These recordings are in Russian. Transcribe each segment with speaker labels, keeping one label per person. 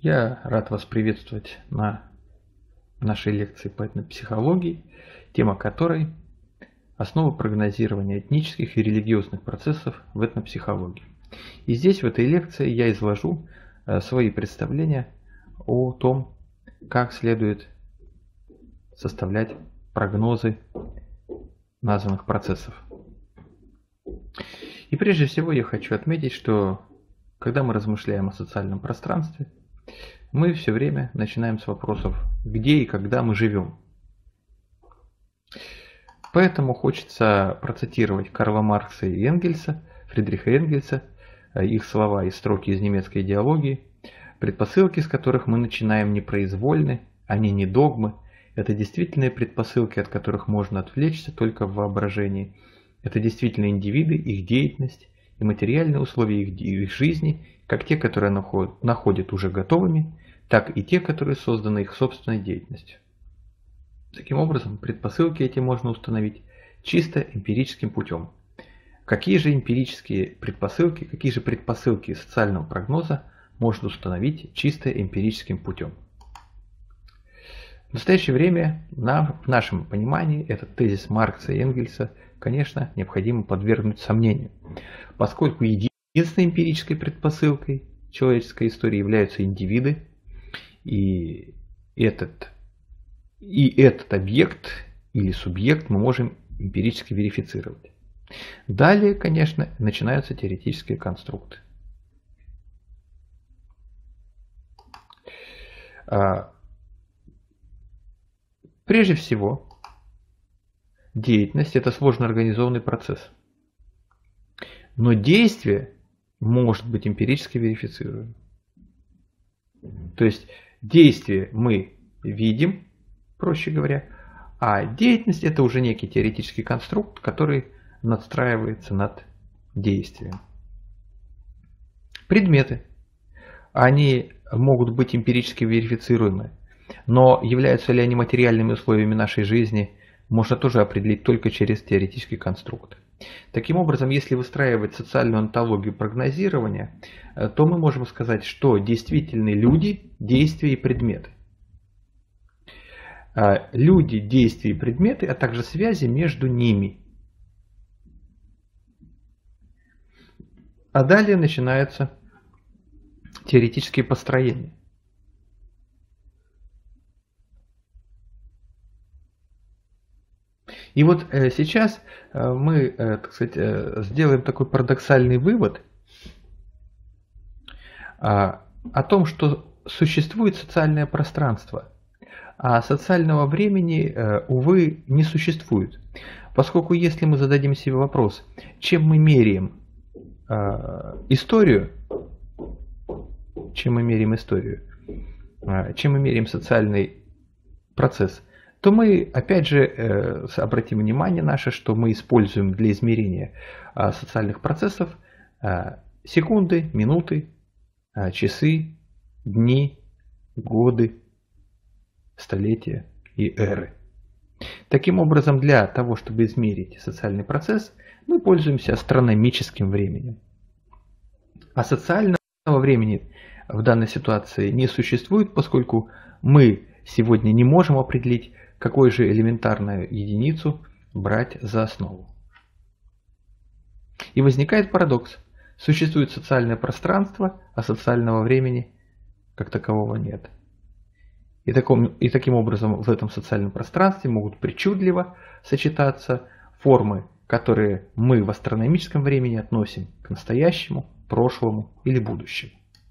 Speaker 1: Я рад вас приветствовать на нашей лекции по этнопсихологии, тема которой – основы прогнозирования этнических и религиозных процессов в этнопсихологии. И здесь, в этой лекции, я изложу свои представления о том, как следует составлять прогнозы названных процессов. И прежде всего я хочу отметить, что когда мы размышляем о социальном пространстве, мы все время начинаем с вопросов, где и когда мы живем. Поэтому хочется процитировать Карла Маркса и Энгельса, Фридриха Энгельса, их слова и строки из немецкой идеологии, предпосылки, с которых мы начинаем, непроизвольны, они не догмы, это действительные предпосылки, от которых можно отвлечься только в воображении. Это действительно индивиды, их деятельность и материальные условия их жизни, как те, которые находят уже готовыми, так и те, которые созданы их собственной деятельностью. Таким образом, предпосылки эти можно установить чисто эмпирическим путем. Какие же эмпирические предпосылки, какие же предпосылки социального прогноза можно установить чисто эмпирическим путем? В настоящее время, в нашем понимании, этот тезис Маркса и Энгельса, конечно, необходимо подвергнуть сомнению, поскольку единственной эмпирической предпосылкой человеческой истории являются индивиды, и этот объект или субъект мы можем эмпирически верифицировать. Далее, конечно, начинаются теоретические конструкты. Прежде всего, деятельность – это сложно организованный процесс. Но действие может быть эмпирически верифицируемо. То есть действие мы видим, проще говоря, а деятельность – это уже некий теоретический конструкт, который надстраивается над действием. Предметы. Они могут быть эмпирически верифицируемы, но являются ли они материальными условиями нашей жизни, можно тоже определить только через теоретический конструкт. Таким образом, если выстраивать социальную онтологию прогнозирования, то мы можем сказать, что действительны люди, действия и предметы. Люди, действия и предметы, а также связи между ними. А далее начинаются теоретические построения. И вот сейчас мы, так сказать, сделаем такой парадоксальный вывод о том, что существует социальное пространство, а социального времени, увы, не существует. Поскольку если мы зададим себе вопрос, чем мы меряем историю, чем мы меряем социальный процесс, то мы опять же обратим внимание наше, что мы используем для измерения социальных процессов секунды, минуты, часы, дни, годы, столетия и эры. Таким образом, для того, чтобы измерить социальный процесс, мы пользуемся астрономическим временем. А социального времени в данной ситуации не существует, поскольку мы сегодня не можем определить, какую же элементарную единицу брать за основу. И возникает парадокс. Существует социальное пространство, а социального времени как такового нет. И таким образом в этом социальном пространстве могут причудливо сочетаться формы, которые мы в астрономическом времени относим к настоящему, прошлому или будущему.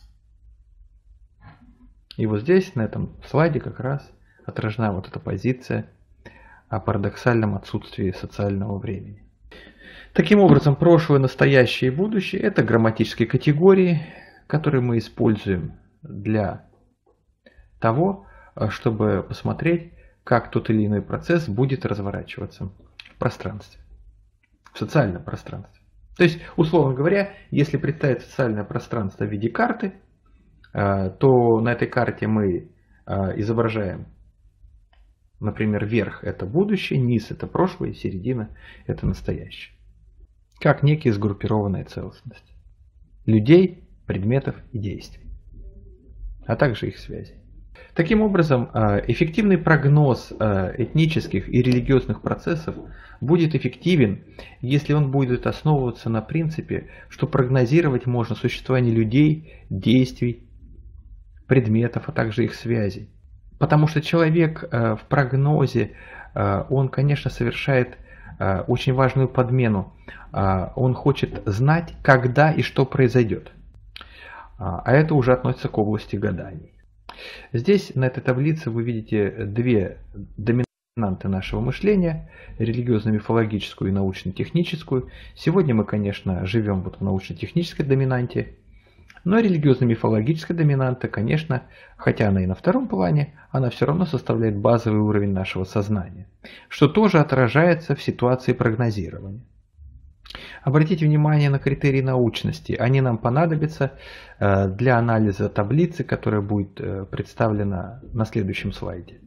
Speaker 1: И вот здесь, на этом слайде, как раз отражена вот эта позиция о парадоксальном отсутствии социального времени. Таким образом, прошлое, настоящее и будущее – это грамматические категории, которые мы используем для того, чтобы посмотреть, как тот или иной процесс будет разворачиваться в пространстве, в социальном пространстве. То есть, условно говоря, если представить социальное пространство в виде карты, то на этой карте мы изображаем, например, верх – это будущее, низ – это прошлое, середина – это настоящее. Как некая сгруппированная целостность людей, предметов и действий. а также их связей. Таким образом, эффективный прогноз этнических и религиозных процессов будет эффективен, если он будет основываться на принципе, что прогнозировать можно существование людей, действий, предметов, а также их связей. Потому что человек в прогнозе, он, конечно, совершает очень важную подмену. Он хочет знать, когда и что произойдет. А это уже относится к области гаданий. Здесь, на этой таблице, вы видите две доминанты нашего мышления, религиозно-мифологическую и научно-техническую. Сегодня мы, конечно, живем в научно-технической доминанте, но религиозно-мифологическая доминанта, конечно, хотя она и на втором плане, она все равно составляет базовый уровень нашего сознания, что тоже отражается в ситуации прогнозирования. Обратите внимание на критерии научности. Они нам понадобятся для анализа таблицы, которая будет представлена на следующем слайде.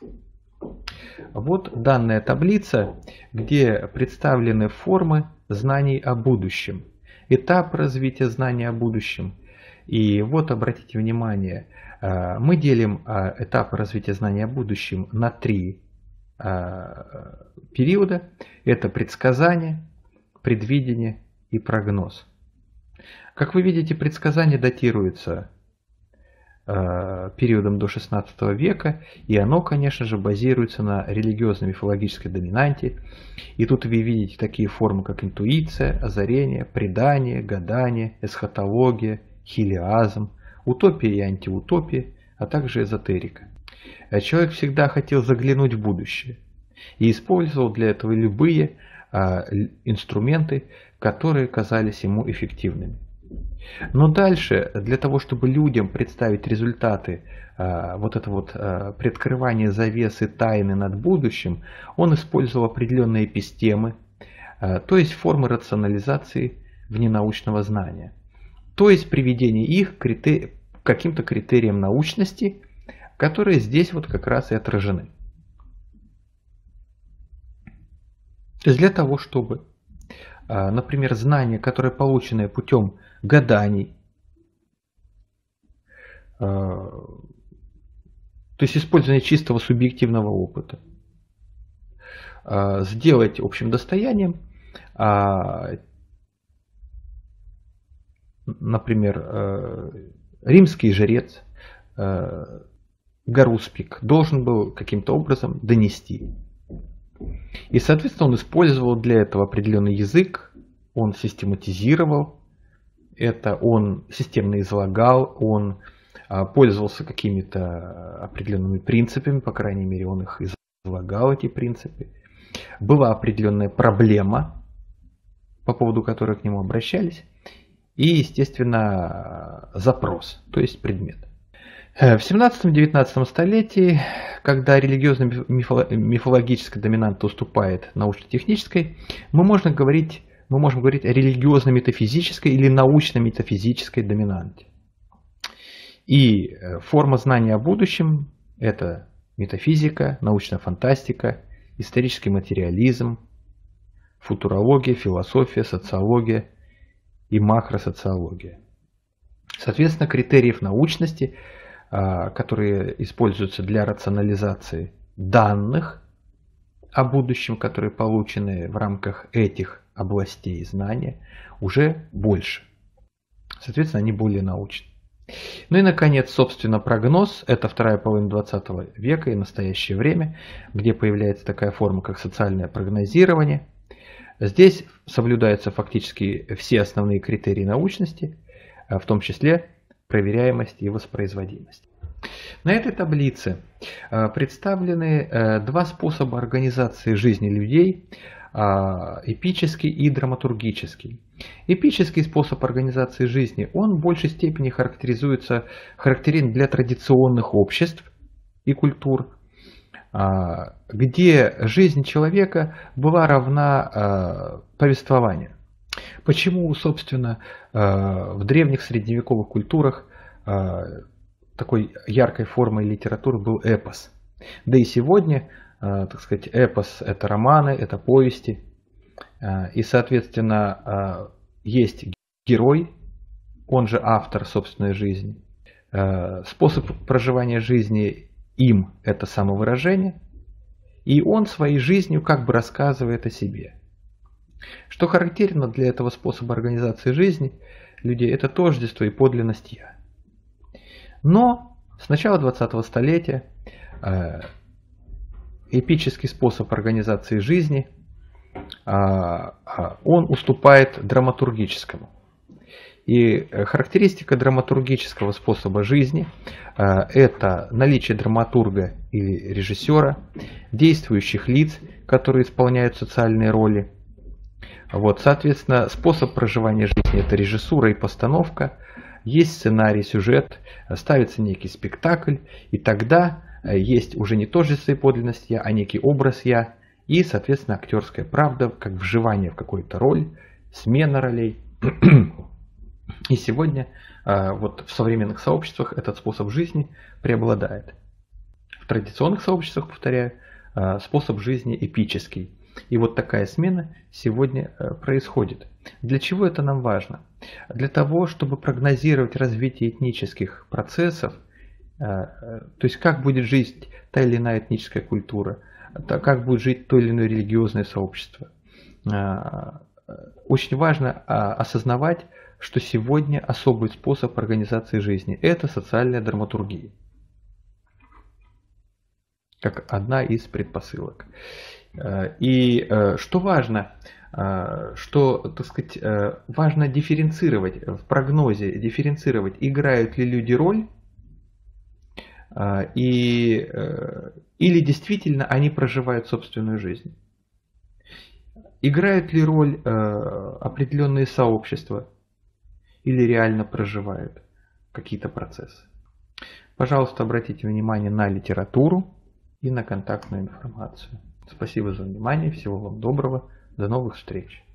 Speaker 1: Вот данная таблица, где представлены формы знаний о будущем, этап развития знаний о будущем. И вот обратите внимание, мы делим этап развития знаний о будущем на 3 периода. Это предсказание, предвидение и прогноз. Как вы видите, предсказание датируется периодом до XVI века, и оно, конечно же, базируется на религиозно-мифологической доминанте. И тут вы видите такие формы, как интуиция, озарение, предание, гадание, эсхатология, хилиазм, утопия и антиутопия, а также эзотерика. Человек всегда хотел заглянуть в будущее и использовал для этого любые инструменты, которые казались ему эффективными. Но дальше, для того, чтобы людям представить результаты вот это вот приоткрывание завесы тайны над будущим, он использовал определенные эпистемы, то есть формы рационализации вненаучного знания, то есть приведение их к каким-то критериям научности, которые здесь вот как раз и отражены. То есть для того, чтобы, например, знания, которые получены путем гаданий, то есть использование чистого субъективного опыта, сделать общим достоянием, например, римский жрец Гаруспик должен был каким-то образом донести. И, соответственно, он использовал для этого определенный язык, он систематизировал это, он системно излагал, он пользовался какими-то определенными принципами, по крайней мере, он их излагал, эти принципы. Была определенная проблема, по поводу которой к нему обращались, и, естественно, запрос, то есть предмет. В 17-19 столетии, когда религиозно-мифологическая доминанта уступает научно-технической, мы можем говорить о религиозно-метафизической или научно-метафизической доминанте. И форма знания о будущем – это метафизика, научная фантастика, исторический материализм, футурология, философия, социология и макросоциология. Соответственно, критериев научности, которые используются для рационализации данных о будущем, которые получены в рамках этих областей знания, уже больше. Соответственно, они более научны. Ну и, наконец, собственно, прогноз. Это вторая половина 20 века и настоящее время, где появляется такая форма, как социальное прогнозирование. Здесь соблюдаются фактически все основные критерии научности, в том числе проверяемость и воспроизводимость. На этой таблице представлены два способа организации жизни людей, эпический и драматургический. Эпический способ организации жизни, он в большей степени характерен для традиционных обществ и культур, где жизнь человека была равна повествованию. Почему, собственно, в древних средневековых культурах такой яркой формой литературы был эпос. Да и сегодня, так сказать, эпос – это романы, это повести. И, соответственно, есть герой, он же автор собственной жизни. Способ проживания жизни им – это самовыражение, и он своей жизнью как бы рассказывает о себе. Что характерно для этого способа организации жизни людей – это тождество и подлинность «я». Но с начала 20-го столетия эпический способ организации жизни он уступает драматургическому. И характеристика драматургического способа жизни – это наличие драматурга или режиссера, действующих лиц, которые исполняют социальные роли. Соответственно, способ проживания жизни – это режиссура и постановка, есть сценарий, сюжет, ставится некий спектакль, и тогда есть уже не тождество и подлинность «я», а некий образ «я», и, соответственно, актерская правда, как вживание в какую-то роль, смена ролей. И сегодня в современных сообществах этот способ жизни преобладает. В традиционных сообществах, повторяю, способ жизни эпический. И вот такая смена сегодня происходит. Для чего это нам важно? Для того, чтобы прогнозировать развитие этнических процессов, то есть как будет жить та или иная этническая культура, как будет жить то или иное религиозное сообщество. Очень важно осознавать, что сегодня особый способ организации жизни – это социальная драматургия, как одна из предпосылок. И что важно, важно дифференцировать в прогнозе, играют ли люди роль, или действительно они проживают собственную жизнь. Играют ли роль определенные сообщества или реально проживают какие-то процессы. Пожалуйста, обратите внимание на литературу и на контактную информацию. Спасибо за внимание, всего вам доброго, до новых встреч.